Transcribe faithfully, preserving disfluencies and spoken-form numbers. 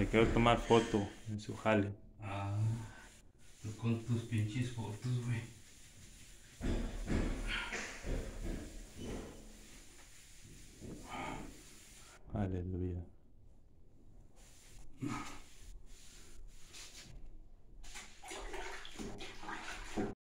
quiero tomar foto en su jale. Ah, tú con tus pinches fotos, güey. Aleluya.